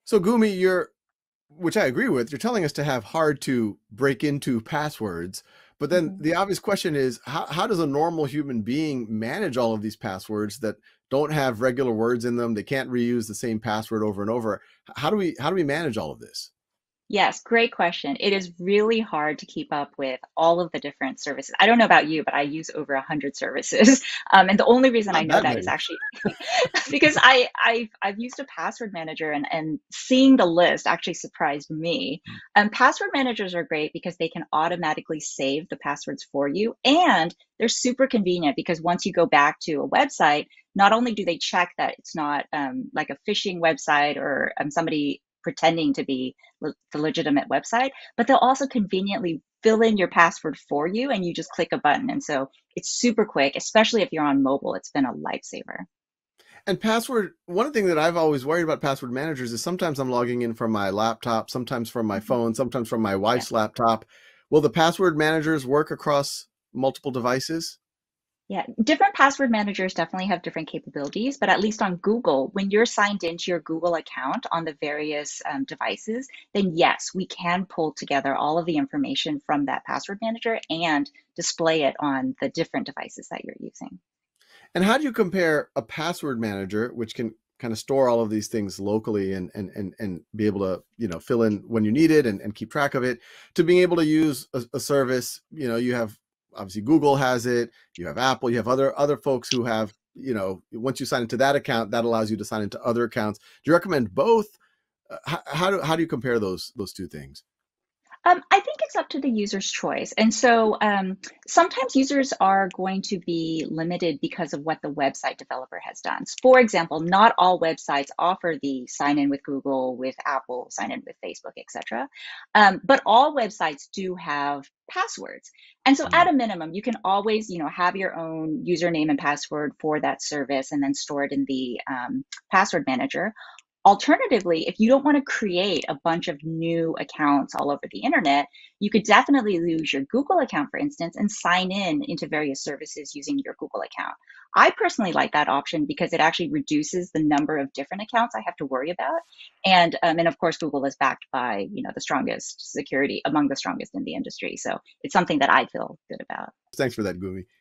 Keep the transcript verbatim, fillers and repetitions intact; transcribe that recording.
So Gumi, you're, which I agree with, you're telling us to have hard to break into passwords. But then Mhm. the obvious question is, how, how does a normal human being manage all of these passwords that don't have regular words in them? They can't reuse the same password over and over. How do we how do we manage all of this? Yes, great question. It is really hard to keep up with all of the different services. I don't know about you, but I use over a hundred services. Um, and the only reason I Not know that that is many. actually because I, I've, I've used a password manager and, and seeing the list actually surprised me. Um, password managers are great because they can automatically save the passwords for you. And they're super convenient because once you go back to a website, not only do they check that it's not um, like a phishing website or um, somebody pretending to be le- the legitimate website, but they'll also conveniently fill in your password for you and you just click a button. And so it's super quick, especially if you're on mobile. It's been a lifesaver. And password, one thing that I've always worried about password managers is sometimes I'm logging in from my laptop, sometimes from my Mhm. phone, sometimes from my Yeah. wife's laptop. Will the password managers work across multiple devices? Yeah, different password managers definitely have different capabilities, but at least on Google, when you're signed into your Google account on the various um, devices, then yes, we can pull together all of the information from that password manager and display it on the different devices that you're using. And how do you compare a password manager, which can kind of store all of these things locally and and and, and be able to, you know, fill in when you need it and, and keep track of it, to being able to use a, a service? You know, you have obviously Google has it, you have Apple, you have other other folks who have, you know, once you sign into that account, that allows you to sign into other accounts. Do you recommend both? Uh, how, how do how do you compare those those two things? Um, I think it's up to the user's choice. And so um, sometimes users are going to be limited because of what the website developer has done. For example, not all websites offer the sign in with Google, with Apple, sign in with Facebook, et cetera. Um, but all websites do have passwords. And so Mm. at a minimum, you can always, you know, have your own username and password for that service and then store it in the um, password manager. Alternatively, if you don't want to create a bunch of new accounts all over the internet, you could definitely use your Google account, for instance, and sign in into various services using your Google account. I personally like that option because it actually reduces the number of different accounts I have to worry about. And um, and of course, Google is backed by, you know, the strongest security among the strongest in the industry. So it's something that I feel good about. Thanks for that, Gumi.